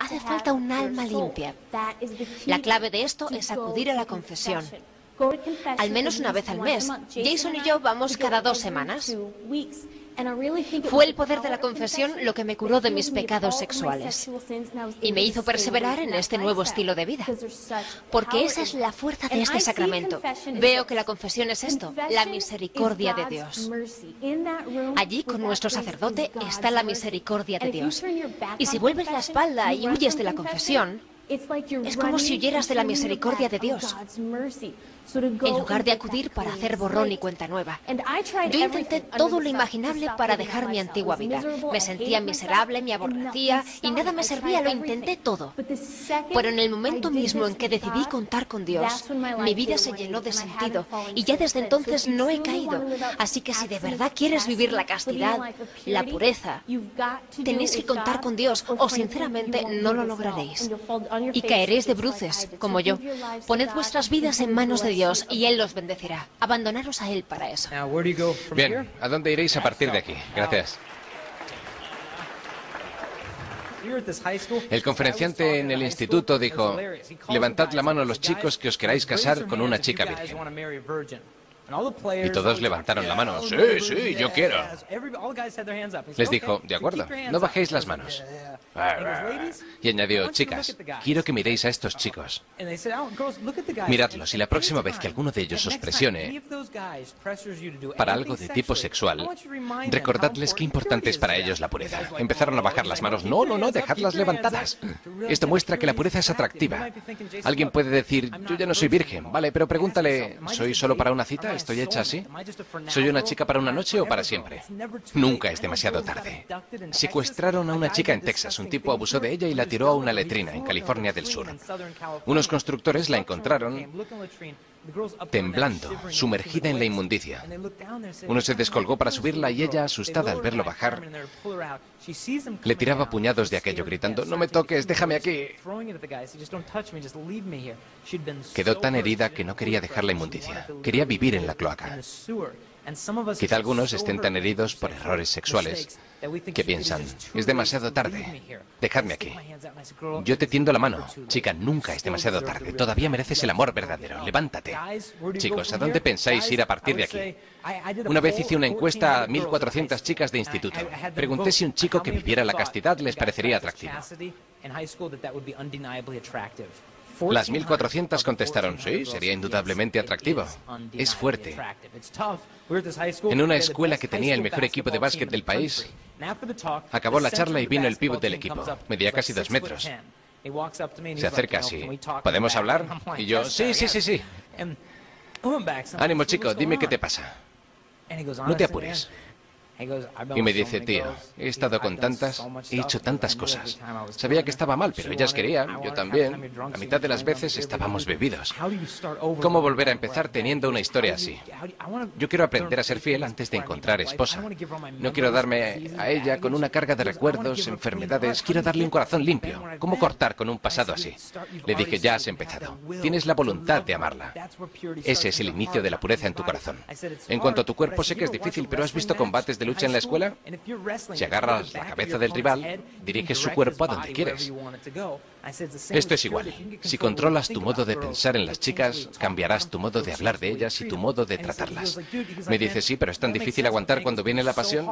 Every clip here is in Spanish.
hace falta un alma limpia. La clave de esto es acudir a la confesión. Al menos una vez al mes. Jason y yo vamos cada 2 semanas. Fue el poder de la confesión lo que me curó de mis pecados sexuales y me hizo perseverar en este nuevo estilo de vida. Porque esa es la fuerza de este sacramento. Veo que la confesión es esto, la misericordia de Dios. Allí, con nuestro sacerdote, está la misericordia de Dios. Y si vuelves la espalda y huyes de la confesión, es como si huyeras de la misericordia de Dios, en lugar de acudir para hacer borrón y cuenta nueva. Yo intenté todo lo imaginable para dejar mi antigua vida. Me sentía miserable, me aborrecía y nada me servía, lo intenté todo. Pero en el momento mismo en que decidí contar con Dios, mi vida se llenó de sentido y ya desde entonces no he caído. Así que si de verdad quieres vivir la castidad, la pureza, tenéis que contar con Dios o sinceramente no lo lograréis. Y caeréis de bruces, como yo. Poned vuestras vidas en manos de Dios y Él los bendecirá. Abandonaros a Él para eso. Bien, ¿a dónde iréis a partir de aquí? Gracias. El conferenciante en el instituto dijo, levantad la mano a los chicos que os queráis casar con una chica virgen. Y todos levantaron la mano. Sí, sí, yo quiero. Les dijo, de acuerdo, no bajéis las manos. Y añadió, chicas, quiero que miréis a estos chicos. Miradlos y la próxima vez que alguno de ellos os presione para algo de tipo sexual, recordadles qué importante es para ellos la pureza. Empezaron a bajar las manos. No, no, no, dejadlas levantadas. Esto muestra que la pureza es atractiva. Alguien puede decir, yo ya no soy virgen. Vale, pero pregúntale, ¿soy solo para una cita? ¿Estoy hecha así? ¿Soy una chica para una noche o para siempre? Nunca es demasiado tarde. Secuestraron a una chica en Texas. Un tipo abusó de ella y la tiró a una letrina en California del Sur. Unos constructores la encontraron temblando, sumergida en la inmundicia. Uno se descolgó para subirla y ella, asustada al verlo bajar, le tiraba puñados de aquello, gritando, no me toques, déjame aquí. Quedó tan herida que no quería dejar la inmundicia. Quería vivir en la cloaca. Quizá algunos estén tan heridos por errores sexuales que piensan, es demasiado tarde, dejadme aquí. Yo te tiendo la mano. Chica, nunca es demasiado tarde. Todavía mereces el amor verdadero. Levántate. Chicos, ¿a dónde pensáis ir a partir de aquí? Una vez hice una encuesta a 1.400 chicas de instituto. Pregunté si un chico que viviera la castidad les parecería atractivo. Las 1.400 contestaron, sí, sería indudablemente atractivo. Es fuerte. En una escuela que tenía el mejor equipo de básquet del país, acabó la charla y vino el pívot del equipo. Medía casi 2 metros. Se acerca así. ¿Podemos hablar? Y yo, sí, sí, sí, sí. Ánimo, chico, dime qué te pasa. No te apures. Y me dice, tío, he estado con tantas, he hecho tantas cosas. Sabía que estaba mal, pero ellas querían, yo también. La mitad de las veces estábamos bebidos. ¿Cómo volver a empezar teniendo una historia así? Yo quiero aprender a ser fiel antes de encontrar esposa. No quiero darme a ella con una carga de recuerdos, enfermedades. Quiero darle un corazón limpio. ¿Cómo cortar con un pasado así? Le dije, ya has empezado. Tienes la voluntad de amarla. Ese es el inicio de la pureza en tu corazón. En cuanto a tu cuerpo, sé que es difícil, pero ¿has visto combates de lucha en la escuela? Si agarras la cabeza del rival, diriges su cuerpo a donde quieres. Esto es igual. Si controlas tu modo de pensar en las chicas, cambiarás tu modo de hablar de ellas y tu modo de tratarlas. Me dice, sí, pero es tan difícil aguantar cuando viene la pasión.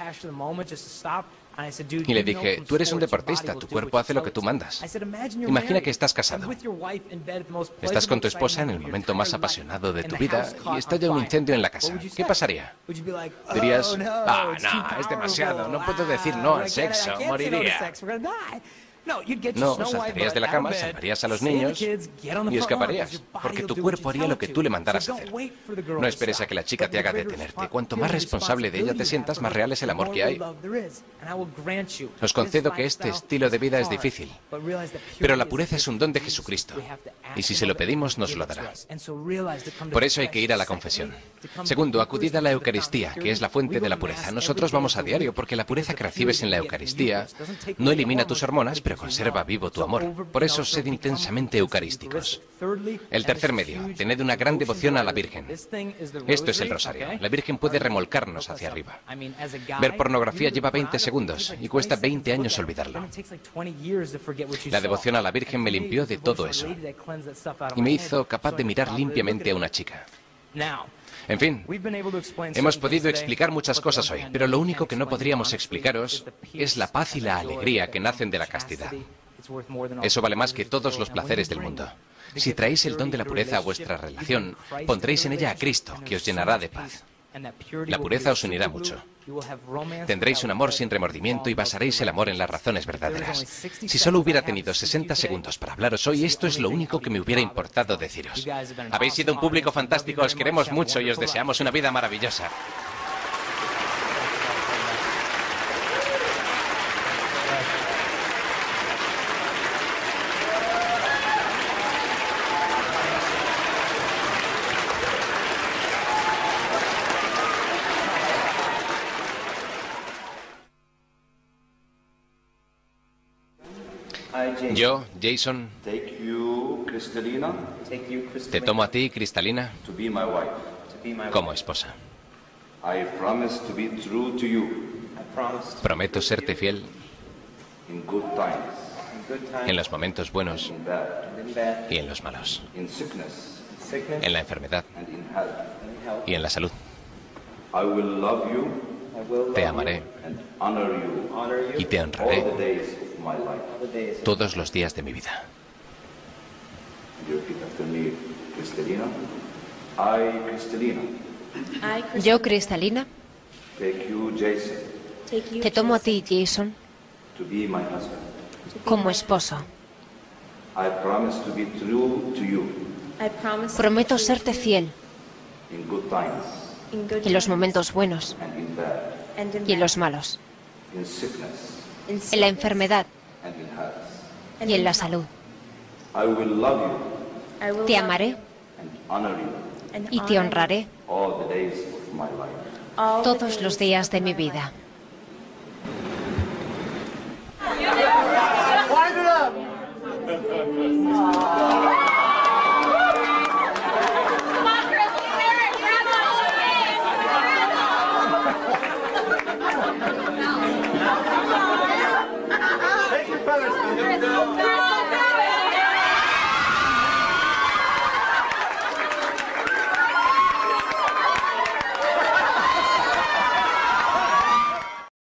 Y le dije, tú eres un deportista, tu cuerpo hace lo que tú mandas. Imagina que estás casado. Estás con tu esposa en el momento más apasionado de tu vida y estalla un incendio en la casa. ¿Qué pasaría? Dirías, ah, no, es demasiado, no puedo decir no al sexo, moriría. No, saltarías de la cama, salvarías a los niños y escaparías, porque tu cuerpo haría lo que tú le mandaras hacer. No esperes a que la chica te haga detenerte. Cuanto más responsable de ella te sientas, más real es el amor que hay. Os concedo que este estilo de vida es difícil, pero la pureza es un don de Jesucristo, y si se lo pedimos, nos lo dará. Por eso hay que ir a la confesión. Segundo, acudid a la Eucaristía, que es la fuente de la pureza. Nosotros vamos a diario, porque la pureza que recibes en la Eucaristía no elimina tus hormonas, pero conserva vivo tu amor. Por eso, sed intensamente eucarísticos. El tercer medio, tened una gran devoción a la Virgen. Esto es el rosario. La Virgen puede remolcarnos hacia arriba. Ver pornografía lleva 20 segundos y cuesta 20 años olvidarlo. La devoción a la Virgen me limpió de todo eso y me hizo capaz de mirar limpiamente a una chica. En fin, hemos podido explicar muchas cosas hoy, pero lo único que no podríamos explicaros es la paz y la alegría que nacen de la castidad. Eso vale más que todos los placeres del mundo. Si traéis el don de la pureza a vuestra relación, pondréis en ella a Cristo, que os llenará de paz. La pureza os unirá mucho. Tendréis un amor sin remordimiento y basaréis el amor en las razones verdaderas. Si solo hubiera tenido 60 segundos para hablaros hoy, esto es lo único que me hubiera importado deciros. Habéis sido un público fantástico, os queremos mucho y os deseamos una vida maravillosa. Yo, Jason, te tomo a ti, Cristalina, como esposa. Prometo serte fiel en los momentos buenos y en los malos, en la enfermedad y en la salud. Te amaré y te honraré todos los días de mi vida. Yo, Cristalina, te tomo a ti, Jason, como esposo. Prometo serte fiel en los momentos buenos y en los malos, en la enfermedad y en la salud. Te amaré y te honraré todos los días de mi vida. Wind it up!